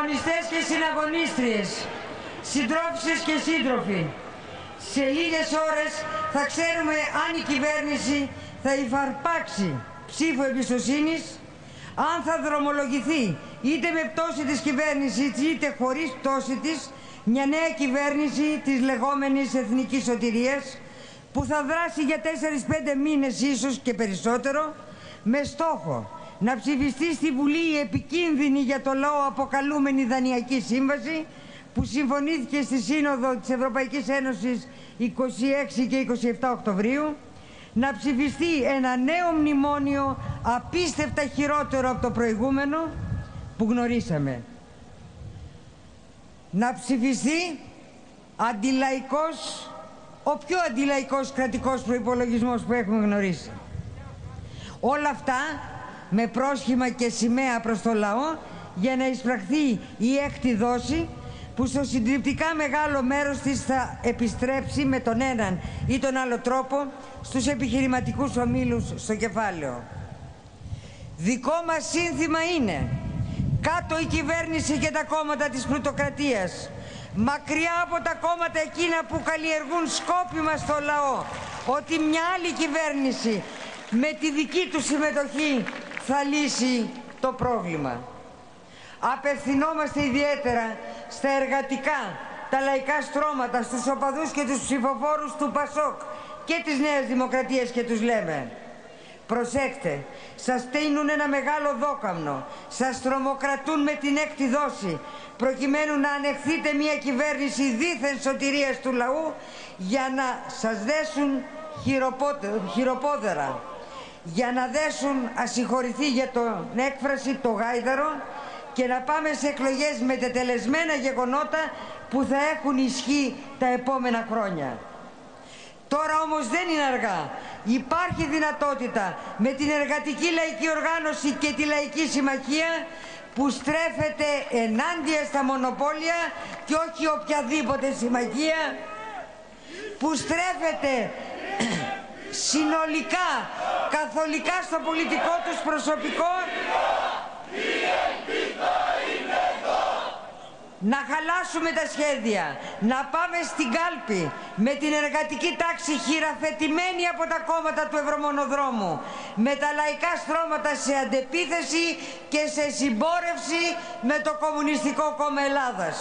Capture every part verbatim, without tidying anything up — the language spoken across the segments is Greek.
Συναγωνιστές και συναγωνίστριες, συντρόφισσες και σύντροφοι, σε λίγες ώρες θα ξέρουμε αν η κυβέρνηση θα υφαρπάξει ψήφο εμπιστοσύνης, αν θα δρομολογηθεί είτε με πτώση της κυβέρνησης είτε χωρίς πτώση της μια νέα κυβέρνηση της λεγόμενης εθνικής σωτηρίας που θα δράσει για τέσσερις πέντε μήνες ίσως και περισσότερο με στόχο να ψηφιστεί στη Βουλή η επικίνδυνη για το λαό αποκαλούμενη Δανειακή Σύμβαση που συμφωνήθηκε στη Σύνοδο της Ευρωπαϊκής Ένωσης είκοσι έξι και είκοσι επτά Οκτωβρίου, να ψηφιστεί ένα νέο μνημόνιο απίστευτα χειρότερο από το προηγούμενο που γνωρίσαμε. Να ψηφιστεί αντιλαϊκός, ο πιο αντιλαϊκός κρατικός προϋπολογισμός που έχουμε γνωρίσει. Όλα αυτά με πρόσχημα και σημαία προς το λαό για να εισπραχθεί η έκτη δόση που στο συντριπτικά μεγάλο μέρος της θα επιστρέψει με τον έναν ή τον άλλο τρόπο στους επιχειρηματικούς ομίλους στο κεφάλαιο. Δικό μας σύνθημα είναι κάτω η κυβέρνηση και τα κόμματα της πλουτοκρατίας, μακριά από τα κόμματα εκείνα που καλλιεργούν σκόπιμα στο λαό ότι μια άλλη κυβέρνηση με τη δική του συμμετοχή θα λύσει το πρόβλημα. Απευθυνόμαστε ιδιαίτερα στα εργατικά, τα λαϊκά στρώματα, στους οπαδούς και τους ψηφοφόρους του Πασόκ και της Νέας Δημοκρατίας και τους λέμε: προσέχτε, σας στείνουν ένα μεγάλο δόκαμνο, σας τρομοκρατούν με την έκτη δόση προκειμένου να ανεχθείτε μια κυβέρνηση δίθεν σωτηρίας του λαού για να σας δέσουν χειροπόδερα, για να δέσουν, ασυγχωρηθεί για την έκφραση, το γάιδαρο και να πάμε σε εκλογές με τετελεσμένα γεγονότα που θα έχουν ισχύ τα επόμενα χρόνια. Τώρα όμως δεν είναι αργά. Υπάρχει δυνατότητα με την Εργατική Λαϊκή Οργάνωση και τη Λαϊκή Συμμαχία που στρέφεται ενάντια στα μονοπόλια και όχι οποιαδήποτε συμμαχία, που στρέφεται συνολικά, καθολικά στο πολιτικό τους προσωπικό, να χαλάσουμε τα σχέδια, να πάμε στην κάλπη με την εργατική τάξη χειραφετημένη από τα κόμματα του Ευρωμονοδρόμου, με τα λαϊκά στρώματα σε αντεπίθεση και σε συμπόρευση με το Κομμουνιστικό Κόμμα Ελλάδας.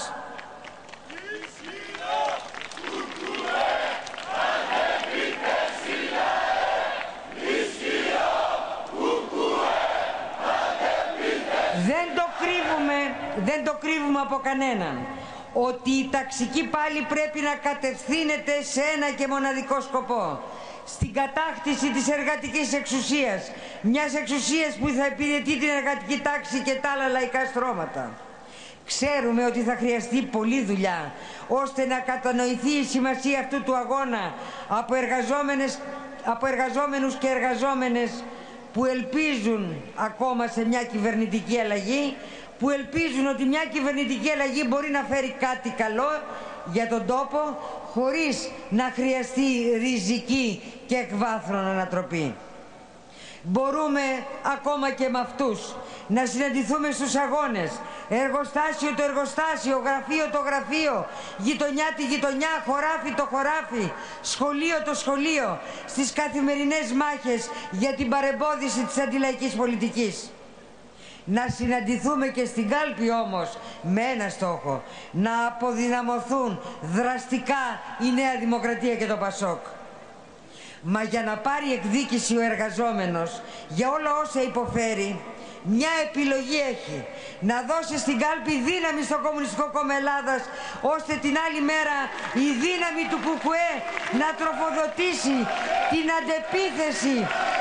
Δεν το κρύβουμε, δεν το κρύβουμε από κανέναν ότι η ταξική πάλι πρέπει να κατευθύνεται σε ένα και μοναδικό σκοπό: στην κατάκτηση της εργατικής εξουσίας, μιας εξουσίας που θα υπηρετεί την εργατική τάξη και τα άλλα λαϊκά στρώματα. Ξέρουμε ότι θα χρειαστεί πολλή δουλειά ώστε να κατανοηθεί η σημασία αυτού του αγώνα από, εργαζόμενες, από εργαζόμενους και εργαζόμενες που ελπίζουν ακόμα σε μια κυβερνητική αλλαγή, που ελπίζουν ότι μια κυβερνητική αλλαγή μπορεί να φέρει κάτι καλό για τον τόπο χωρίς να χρειαστεί ριζική και εκβάθρον ανατροπή. Μπορούμε ακόμα και με αυτούς να συναντηθούμε στους αγώνες, εργοστάσιο το εργοστάσιο, γραφείο το γραφείο, γειτονιά τη γειτονιά, χωράφι το χωράφι, σχολείο το σχολείο, στις καθημερινές μάχες για την παρεμπόδιση της αντιλαϊκής πολιτικής. Να συναντηθούμε και στην κάλπη όμως με ένα στόχο: να αποδυναμωθούν δραστικά η Νέα Δημοκρατία και το Πασόκ. Μα για να πάρει εκδίκηση ο εργαζόμενος για όλα όσα υποφέρει, μια επιλογή έχει: να δώσει στην κάλπη δύναμη στο Κομμουνιστικό Κόμμα Ελλάδας, ώστε την άλλη μέρα η δύναμη του Κουκουέ να τροφοδοτήσει την αντεπίθεση.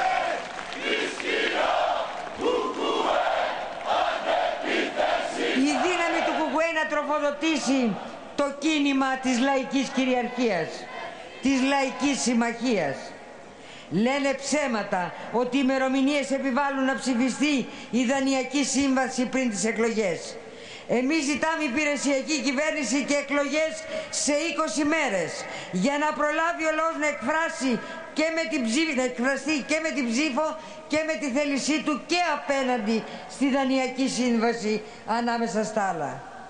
Η δύναμη του Κουκουέ να τροφοδοτήσει το κίνημα της λαϊκής κυριαρχίας, της λαϊκής συμμαχίας. Λένε ψέματα ότι οι ημερομηνίες επιβάλλουν να ψηφιστεί η Δανειακή Σύμβαση πριν τις εκλογές. Εμείς ζητάμε υπηρεσιακή κυβέρνηση και εκλογές σε είκοσι μέρες για να προλάβει ο λαός να εκφράσει και με την ψήφο, να εκφραστεί και με την ψήφο και με τη θέλησή του και απέναντι στη Δανειακή Σύμβαση ανάμεσα στα άλλα.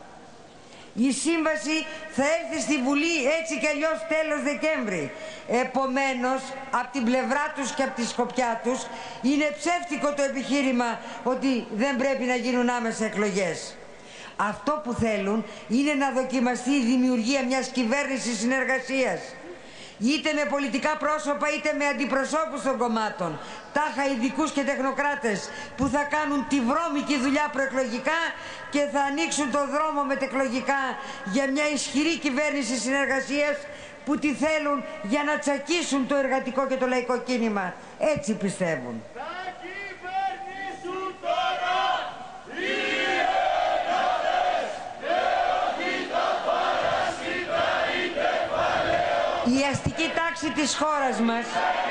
Η σύμβαση θα έρθει στη Βουλή έτσι κι αλλιώς τέλος Δεκέμβρη. Επομένως, από την πλευρά τους και από τη σκοπιά τους, είναι ψεύτικο το επιχείρημα ότι δεν πρέπει να γίνουν άμεσα εκλογές. Αυτό που θέλουν είναι να δοκιμαστεί η δημιουργία μιας κυβέρνησης συνεργασίας. Είτε με πολιτικά πρόσωπα είτε με αντιπροσώπους των κομμάτων, τάχα ειδικούς και τεχνοκράτες που θα κάνουν τη βρώμικη δουλειά προεκλογικά και θα ανοίξουν το δρόμο μετεκλογικά για μια ισχυρή κυβέρνηση συνεργασίας που τη θέλουν για να τσακίσουν το εργατικό και το λαϊκό κίνημα. Έτσι πιστεύουν. Η αστική τάξη της χώρας μας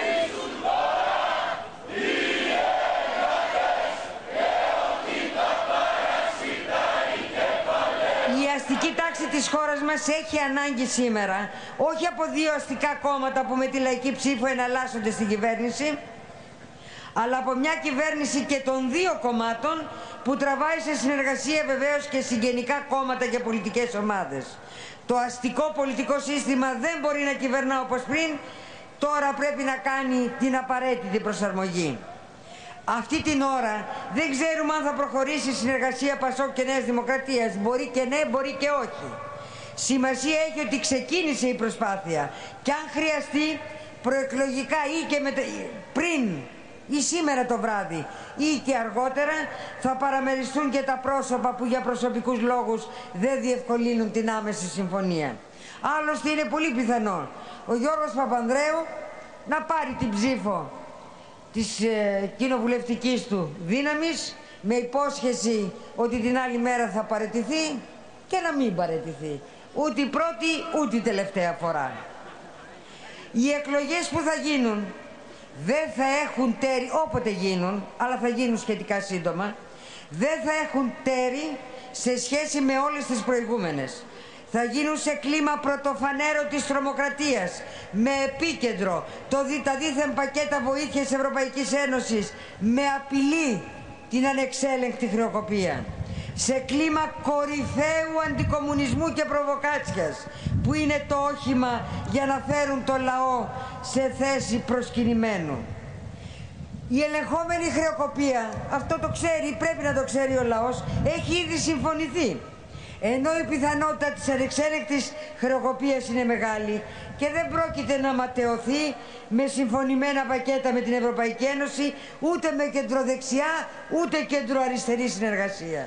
η αστική τάξη της χώρας μας έχει ανάγκη σήμερα όχι από δύο αστικά κόμματα που με τη λαϊκή ψήφο εναλλάσσονται στην κυβέρνηση, αλλά από μια κυβέρνηση και των δύο κομμάτων που τραβάει σε συνεργασία βεβαίως και συγγενικά κόμματα και πολιτικές ομάδες. Το αστικό πολιτικό σύστημα δεν μπορεί να κυβερνά όπως πριν, τώρα πρέπει να κάνει την απαραίτητη προσαρμογή. Αυτή την ώρα δεν ξέρουμε αν θα προχωρήσει η συνεργασία Πασόκ και Νέας Δημοκρατίας. Μπορεί και ναι, μπορεί και όχι. Σημασία έχει ότι ξεκίνησε η προσπάθεια και αν χρειαστεί προεκλογικά ή και μετα... πριν ή σήμερα το βράδυ ή και αργότερα θα παραμεριστούν και τα πρόσωπα που για προσωπικούς λόγους δεν διευκολύνουν την άμεση συμφωνία. Άλλωστε είναι πολύ πιθανό ο Γιώργος Παπανδρέου να πάρει την ψήφο της ε, κοινοβουλευτικής του δύναμης με υπόσχεση ότι την άλλη μέρα θα παραιτηθεί και να μην παραιτηθεί ούτε η πρώτη ούτε η τελευταία φορά. Οι εκλογές που θα γίνουν δεν θα έχουν τέρι, όποτε γίνουν, αλλά θα γίνουν σχετικά σύντομα, δεν θα έχουν τέρι σε σχέση με όλες τις προηγούμενες. Θα γίνουν σε κλίμα πρωτοφανέρωτης τρομοκρατίας, με επίκεντρο το, τα δίθεν πακέτα βοήθειας Ευρωπαϊκής Ένωσης, με απειλή την ανεξέλεγκτη χρεοκοπία. Σε κλίμα κορυφαίου αντικομουνισμού και προβοκάτσιας, που είναι το όχημα για να φέρουν το λαό σε θέση προσκυνημένου. Η ελεγχόμενη χρεοκοπία, αυτό το ξέρει, πρέπει να το ξέρει ο λαός, έχει ήδη συμφωνηθεί. Ενώ η πιθανότητα της ανεξέλεγκτης χρεοκοπίας είναι μεγάλη και δεν πρόκειται να ματαιωθεί με συμφωνημένα πακέτα με την Ευρωπαϊκή Ένωση, ούτε με κεντροδεξιά, ούτε κεντροαριστερή συνεργασία.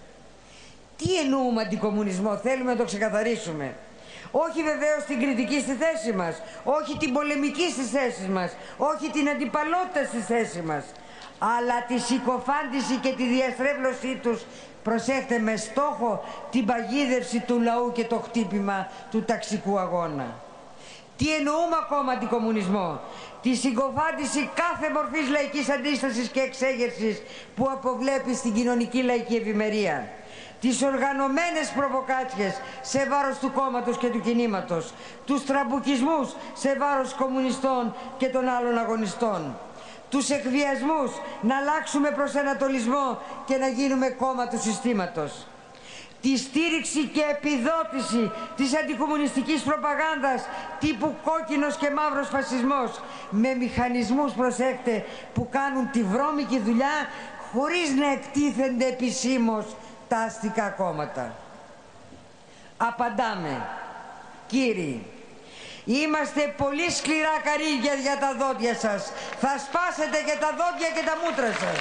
Τι εννοούμε αντικομουνισμό, θέλουμε να το ξεκαθαρίσουμε. Όχι βεβαίως την κριτική στη θέση μας, όχι την πολεμική στις θέσεις μας, όχι την αντιπαλότητα στη θέση μας, αλλά τη συκοφάντηση και τη διαστρέβλωσή τους, προσέχτε, με στόχο την παγίδευση του λαού και το χτύπημα του ταξικού αγώνα. Τι εννοούμε ακόμα αντικομουνισμό? Τη συγκοφάντηση κάθε μορφής λαϊκής αντίστασης και εξέγερσης που αποβλέπει στην κοινωνική λαϊκή ευημερία. Τις οργανωμένες προβοκάτσιες σε βάρος του κόμματος και του κινήματος, τους τραμπουκισμούς σε βάρος κομμουνιστών και των άλλων αγωνιστών, τους εκβιασμούς να αλλάξουμε προσανατολισμό και να γίνουμε κόμμα του συστήματος, τη στήριξη και επιδότηση της αντικομμουνιστικής προπαγάνδας τύπου κόκκινος και μαύρος φασισμός, με μηχανισμούς, προσέχτε, που κάνουν τη βρώμικη δουλειά χωρίς να εκτίθενται επισήμως τα αστικά κόμματα. Απαντάμε, κύριοι, είμαστε πολύ σκληρά καρύδια για τα δόντια σας. Θα σπάσετε και τα δόντια και τα μούτρα σας.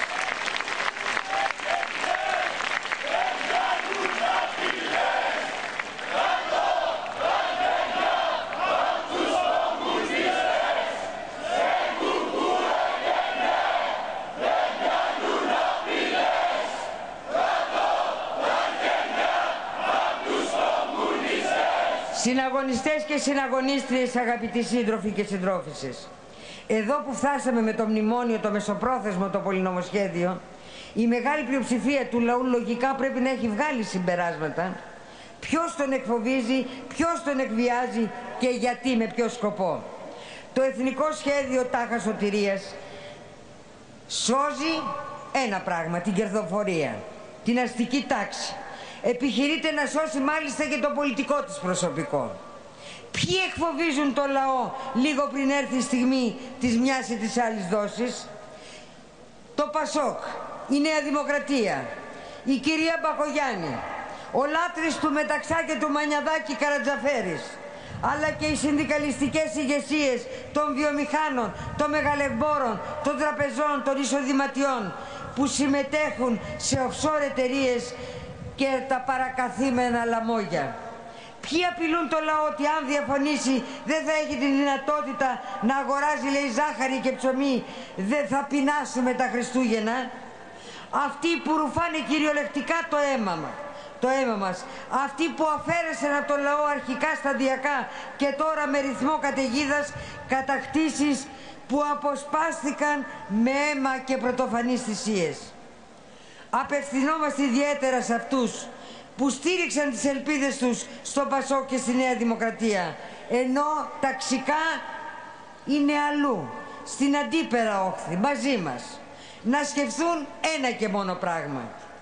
Συναγωνιστές και συναγωνίστριες, αγαπητοί σύντροφοι και συντρόφισσες, εδώ που φτάσαμε με το μνημόνιο, το μεσοπρόθεσμο, το πολυνομοσχέδιο, η μεγάλη πλειοψηφία του λαού λογικά πρέπει να έχει βγάλει συμπεράσματα. Ποιος τον εκφοβίζει, ποιος τον εκβιάζει και γιατί, με ποιο σκοπό. Το εθνικό σχέδιο τάχα σωτηρίας σώζει ένα πράγμα, την κερδοφορία, την αστική τάξη. επιχειρείται να σώσει μάλιστα και το πολιτικό της προσωπικό. Ποιοι εκφοβίζουν το λαό λίγο πριν έρθει η στιγμή της μιας ή της άλλης δόσης? Το Πασόκ, η Νέα Δημοκρατία, η κυρία Μπακογιάννη, ο λάτρης του Μεταξά και του Μανιαδάκη Καρατζαφέρης, αλλά και οι συνδικαλιστικές ηγεσίες των βιομηχάνων, των μεγαλεμπόρων, των τραπεζών, των εισοδηματιών που συμμετέχουν σε offshore εταιρείες και τα παρακαθήμενα λαμόγια. Ποιοι απειλούν το λαό ότι αν διαφωνήσει δεν θα έχει τη δυνατότητα να αγοράζει, λέει, ζάχαρη και ψωμί, δεν θα πεινάσουμε τα Χριστούγεννα? Αυτοί που ρουφάνε κυριολεκτικά το αίμα μας. Το αίμα μας. Αυτοί που αφαίρεσαν από το λαό αρχικά σταδιακά και τώρα με ρυθμό καταιγίδας κατακτήσεις που αποσπάστηκαν με αίμα και πρωτοφανείς θυσίες. Απευθυνόμαστε ιδιαίτερα σε αυτούς που στήριξαν τις ελπίδες τους στο Πασόκ και στη Νέα Δημοκρατία, ενώ ταξικά είναι αλλού, στην αντίπερα όχθη, μαζί μας. Να σκεφτούν ένα και μόνο πράγμα,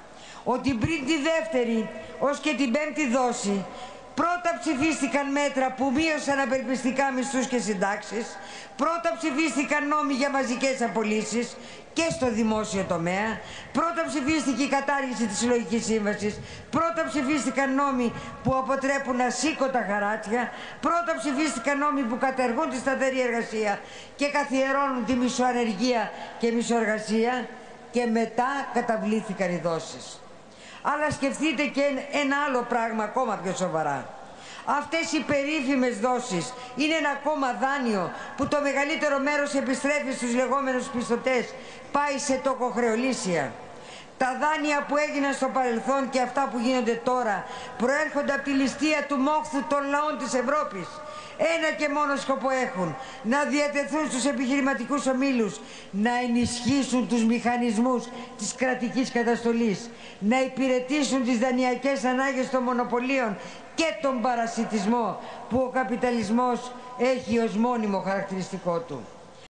ότι πριν τη δεύτερη ως και την πέμπτη δόση πρώτα ψηφίστηκαν μέτρα που μείωσαν απελπιστικά μισθούς και συντάξεις, πρώτα ψηφίστηκαν νόμοι για μαζικές απολύσεις και στο δημόσιο τομέα, πρώτα ψηφίστηκε η κατάργηση της συλλογικής σύμβασης, πρώτα ψηφίστηκαν νόμοι που αποτρέπουν ασήκωτα χαράτσια, πρώτα ψηφίστηκαν νόμοι που καταργούν τη σταθερή εργασία και καθιερώνουν τη μισοανεργία και μισοεργασία, και μετά καταβλήθηκαν οι δόσεις. Αλλά σκεφτείτε και ένα άλλο πράγμα ακόμα πιο σοβαρά. Αυτές οι περίφημες δόσεις είναι ένα ακόμα δάνειο που το μεγαλύτερο μέρος επιστρέφει στους λεγόμενους πιστωτές, πάει σε τοκοχρεωλήσια. Τα δάνεια που έγιναν στο παρελθόν και αυτά που γίνονται τώρα προέρχονται από τη ληστεία του μόχθου των λαών της Ευρώπης. Ένα και μόνο σκοπό έχουν: να διατεθούν στους επιχειρηματικούς ομίλους, να ενισχύσουν τους μηχανισμούς της κρατικής καταστολής, να υπηρετήσουν τις δανειακές ανάγκες των μονοπωλίων και τον παρασιτισμό που ο καπιταλισμός έχει ως μόνιμο χαρακτηριστικό του.